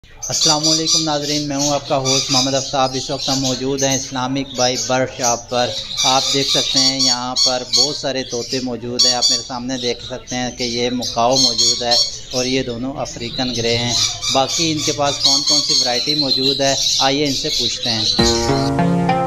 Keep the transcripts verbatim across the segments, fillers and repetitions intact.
अस्सलाम वालेकुम नाजरीन, मैं हूं आपका होस्ट मोहम्मद आफ्ताब। इस वक्त हम मौजूद हैं इस्लामिक बाई बर्ड शॉप पर। आप देख सकते हैं यहाँ पर बहुत सारे तोते मौजूद हैं। आप मेरे सामने देख सकते हैं कि ये मुकाओ मौजूद है और ये दोनों अफ्रीकन ग्रे हैं। बाकी इनके पास कौन कौन सी वैरायटी मौजूद है, आइए इनसे पूछते हैं।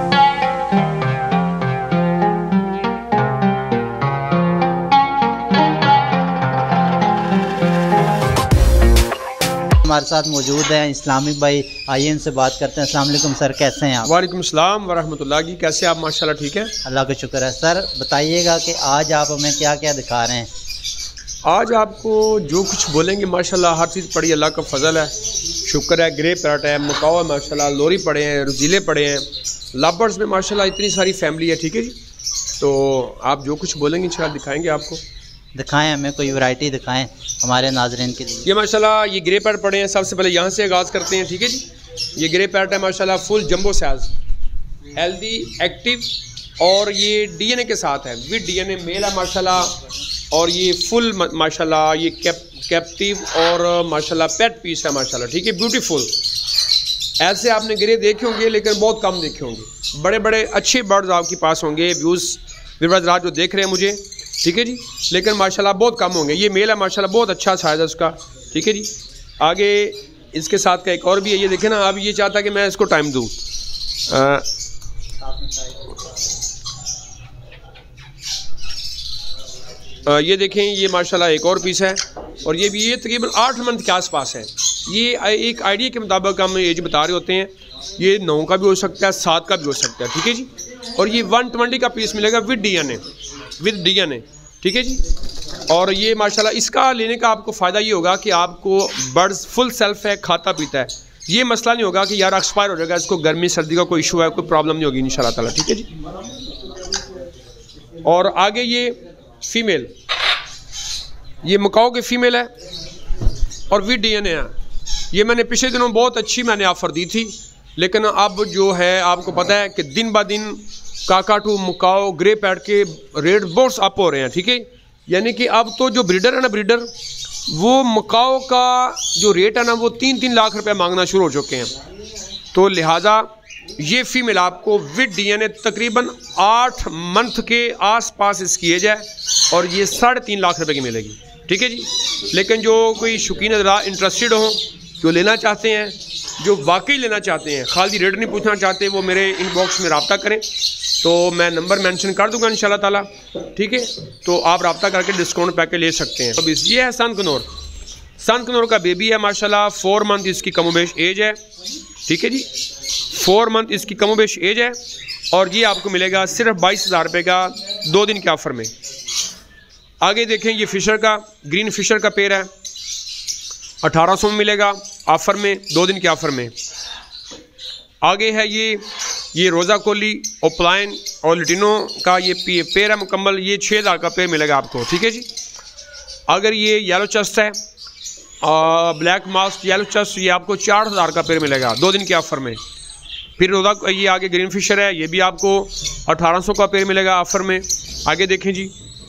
हमारे साथ मौजूद है इस्लामिक भाई, आइए इनसे बात करते हैं। अस्सलाम वालेकुम सर, कैसे हैं आप? वालेकुम सलाम वरहमतुल्लाह की, कैसे आप? माशाल्लाह ठीक है, अल्लाह का शुक्र है। सर बताइएगा कि आज आप हमें क्या क्या दिखा रहे हैं? आज आपको जो कुछ बोलेंगे माशाल्लाह हर चीज़ पड़ी, अल्लाह का फजल है, शुक्र है। ग्रे पैरट है, मुकाओ है माशाल्लाह, लोरी पड़े हैं, रुजीले पड़े हैं, लवर्स में माशाल्लाह इतनी सारी फैमिली है। ठीक है जी, तो आप जो कुछ बोलेंगे इंशाल्लाह दिखाएंगे आपको। दिखाएं, हमें कोई वैरायटी दिखाएं हमारे नाजरीन के लिए। ये माशाल्लाह ये ग्रे पैरट पड़े हैं, सबसे पहले यहाँ से आगाज़ करते हैं। ठीक है जी, ये ग्रे पैरट है माशाल्लाह, full jumbo size, healthy, active और ये डीएनए के साथ है, विद डीएनए मेल है माशाल्लाह। और ये फुल माशाल्लाह ये कैप कैप्टिव और माशाल्लाह पेट पीस है माशाल्लाह। ठीक है, ब्यूटीफुल। ऐसे आपने ग्रे देखे होंगे लेकिन बहुत कम देखे होंगे, बड़े बड़े अच्छे बर्ड्स आपके पास होंगे, व्यूज़ व्यूअर्स रात जो देख रहे हैं मुझे। ठीक है जी, लेकिन माशाल्लाह बहुत कम होंगे। ये मेल है माशाल्लाह, बहुत अच्छा साइज है उसका। ठीक है जी, आगे इसके साथ का एक और भी है, ये देखें ना। अब ये चाहता कि मैं इसको टाइम दूँ। आ, ये देखें, ये माशाल्लाह एक और पीस है और ये भी ये तकरीबन आठ मंथ के आसपास है। ये एक आइडिया के मुताबिक हम एज बता रहे होते हैं, ये नौ का भी हो सकता है, सात का भी हो सकता है। ठीक है जी, और ये वन ट्वेंटी का पीस मिलेगा विद डीएनए, विद डीएनए। ठीक है जी, और ये माशाल्लाह इसका लेने का आपको फ़ायदा ये होगा कि आपको बर्ड्स फुल सेल्फ है, खाता पीता है, ये मसला नहीं होगा कि यार एक्सपायर हो जाएगा, इसको गर्मी सर्दी का कोई इशू है, कोई प्रॉब्लम नहीं होगी इंशाल्लाह ताला। ठीक है जी, और आगे ये फीमेल, ये मुकाओ की फीमेल है और विद डीएनए है। ये मैंने पिछले दिनों बहुत अच्छी मैंने ऑफ़र दी थी, लेकिन अब जो है आपको पता है कि दिन ब दिन काकाटू, मुकाओ, ग्रे पैड के रेट बहुत अप हो रहे हैं। ठीक है, यानी कि अब तो जो ब्रीडर है ना, ब्रीडर वो मुकाओ का जो रेट है ना वो तीन तीन लाख रुपए मांगना शुरू हो चुके हैं। तो लिहाजा ये फीमेल आपको विद डीएनए तकरीबन आठ मंथ के आसपास इसकी एज है और ये साढ़े तीन लाख रुपए की मिलेगी। ठीक है जी, लेकिन जो कोई शौकीन इंटरेस्टेड हो, जो लेना चाहते हैं, जो वाकई लेना चाहते हैं, खाली रेट नहीं पूछना चाहते, वो मेरे इनबॉक्स में रब्ता करें, तो मैं नंबर मेंशन कर दूंगा इंशाल्लाह ताला। ठीक है, तो आप रब्ता करके डिस्काउंट पैके ले सकते हैं। अब इस ये है सन कनौर, सन कनौर का बेबी है माशाल्लाह, फोर मंथ इसकी कमोबेश एज है। ठीक है जी, फोर मंथ इसकी कमोबेश एज है और ये आपको मिलेगा सिर्फ बाईस हज़ार रुपये का दो दिन के ऑफ़र में। आगे देखें, ये फिशर का, ग्रीन फिशर का पेड़ है, अठारह सौ में मिलेगा ऑफ़र में, दो दिन के ऑफ़र में। आगे है ये ये रोज़ा कोली, ओपलाइन और लिटिनो का ये पेड़ है मुकम्मल, ये छः हज़ार का पेड़ मिलेगा आपको। ठीक है जी, अगर ये येलो चस्ट है, ब्लैक मास्क येलो चस्ट, ये आपको चार हज़ार का पेड़ मिलेगा दो दिन के ऑफ़र में। फिर रोज़ा ये आगे ग्रीन फिशर है, ये भी आपको अठारह सौ का पेड़ मिलेगा ऑफ़र में। आगे देखें जी,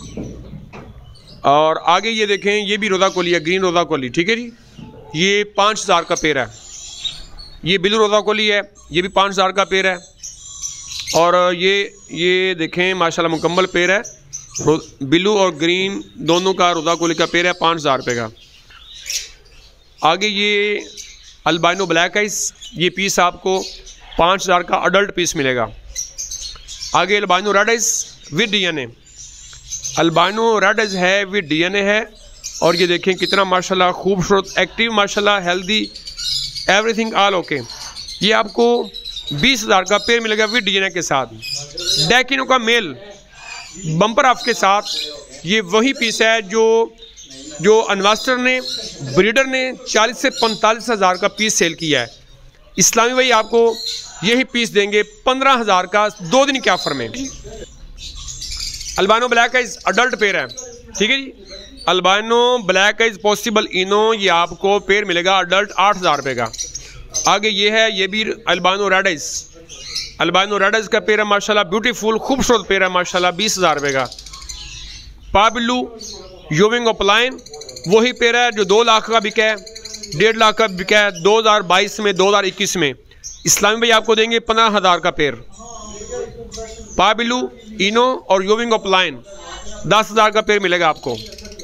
और आगे ये देखें, ये भी रोज़ा कोली है, ग्रीन रोज़ा कोली। ठीक है जी, ये पाँच हज़ार का पेड़ है। ये ब्लू रोज़ा कोली है, ये भी पाँच हज़ार का पेड़ है। और ये ये देखें माशाल्लाह मुकम्मल पेड़ है, ब्लू और ग्रीन दोनों का रोज़ा कोली का पेड़ है, पाँच हज़ार रुपये का। आगे ये अल्बाइनो ब्लैक आइस, ये पीस आपको पाँच हज़ार का अडल्ट पीस मिलेगा। आगे albino red eyes with DNA, albino red eyes है विद डीएनए है, और ये देखें कितना माशाल्लाह खूबसूरत, एक्टिव माशाल्लाह, हेल्दी, एवरीथिंग ऑल ओके। ये आपको बीस हज़ार का पेड़ मिलेगा विद डीएनए के साथ। डैकिनो का मेल बम्पर ऑफ के साथ, ये वही पीस है जो जो इन्वेस्टर ने, ब्रीडर ने चालीस से पैंतालीस हज़ार का पीस सेल किया है। इस्लामी भाई आपको यही पीस देंगे पंद्रह हज़ार का दो दिन के ऑफर में। अल्बानो ब्लैक आइज अडल्ट पेड़ है। ठीक है जी, अल्बानो ब्लैक आइज पॉसिबल इनो, ये आपको पेड़ मिलेगा अडल्ट आठ हज़ार रुपये का। आगे ये है, ये भी albino red eyes, albino red eyes का पेड़ है माशाल्लाह, ब्यूटीफुल खूबसूरत पेड़ है माशाल्लाह, बीस हज़ार रुपये का। पाबिल्लू यूविंग ओपलाइन वही पेड़ है जो दो लाख का बिका है। डेढ़ लाख का बिका है दो हज़ार बाईस में, दो हज़ार इक्कीस में। इस्लामी भाई आपको देंगे पंद्रह हज़ार का पेयर। पाबिलू, इनो और योविंग ऑपलाइन दस हज़ार का पेयर मिलेगा आपको।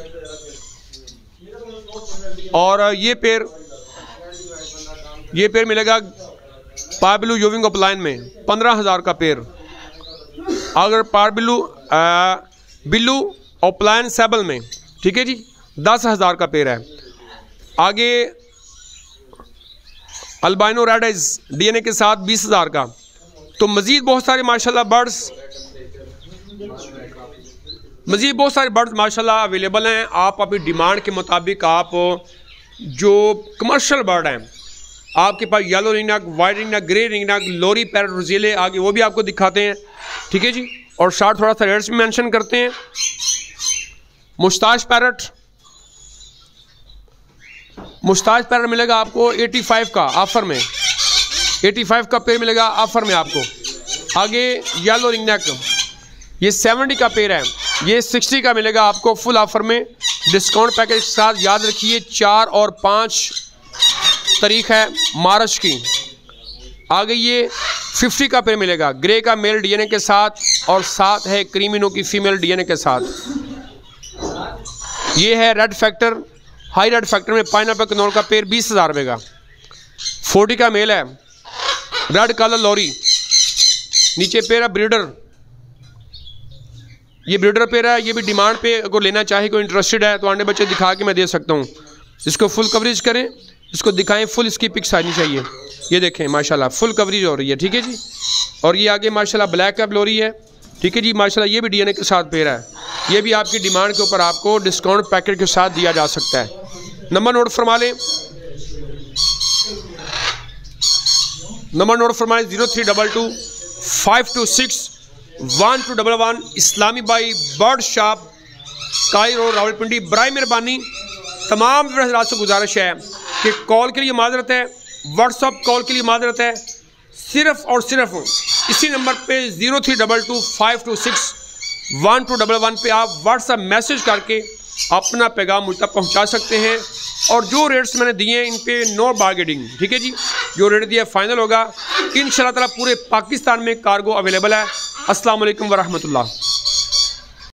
और ये पेयर ये पेयर मिलेगा पाबिलू योविंग ऑपलाइन में पंद्रह हज़ार का पेयर। अगर पाबिलू बिल्लू ऑपलाइन सेबल में, ठीक है जी, दस हज़ार का पेयर है। आगे अल्बाइनो रेड आइज डीएनए के साथ बीस हज़ार का। तो मज़ीद बहुत सारे माशाल्लाह बर्ड्स मज़ीद बहुत सारे बर्ड्स माशाल्लाह अवेलेबल हैं। आप अपनी डिमांड के मुताबिक आप जो कमर्शियल बर्ड हैं, आपके पास yellow ringneck, white ringneck, grey ringneck, lory parrot, rosella, आगे वो भी आपको दिखाते हैं, ठीक है जी। और साथ थोड़ा सा रेट्स भी मेंशन करते हैं। मुस्ताज पैरट मुस्ताज पैरट मिलेगा आपको पचासी का ऑफर में, पचासी का पेयर मिलेगा ऑफर में आपको। आगे येलो रिंगनेक ये सत्तर का पेयर है, ये साठ का मिलेगा आपको फुल ऑफर में डिस्काउंट पैकेज के साथ। याद रखिए चार और पाँच तारीख है मार्च की। आगे ये पचास का पेयर मिलेगा ग्रे का मेल डीएनए के साथ और साथ है क्रीमिनो की फीमेल डीएनए के साथ। ये है red factor, high red factor में पाइनएप्पल कनौर का पेयर बीस हज़ार रुपये का। चालीस का मेल है, रेड कलर लॉरी, नीचे पेयर है ब्रीडर, ये ब्रीडर पेयर है। ये भी डिमांड पे अगर लेना चाहे कोई इंटरेस्टेड है तो अंडे बच्चे दिखा के मैं दे सकता हूँ। इसको फुल कवरेज करें, इसको दिखाएं, फुल इसकी पिक्स आनी चाहिए। ये देखें माशाल्लाह फुल कवरेज हो रही है, ठीक है जी। और ये आगे माशाल्लाह ब्लैक कैप लोरी है, ठीक है जी माशाल्लाह। ये भी डीएनए के साथ पेयर है, ये भी आपकी डिमांड के ऊपर आपको डिस्काउंट पैकेट के साथ दिया जा सकता है। नंबर नोट फरमा लें, नंबर नोट फरमाएं zero three double two five two six one two double one. इस्लामी भाई बर्ड शॉप कायरो रावलपिंडी। बराए मेहरबानी तमाम हज़रात से गुजारिश है कि कॉल के लिए माजरत है, व्हाट्सअप कॉल के लिए माजरत है। सिर्फ और सिर्फ इसी नंबर पे zero three double two five two six one two double one पे आप व्हाट्सअप मैसेज करके अपना पैगाम मुझ तक पहुँचा सकते हैं। और जो रेट्स मैंने दिए हैं इन पे नो बार्गेनिंग, ठीक है जी। जो रेट दिया फाइनल होगा। इंशाल्लाह ताला पूरे पाकिस्तान में कार्गो अवेलेबल है। अस्सलाम वालेकुम व रहमतुल्लाह।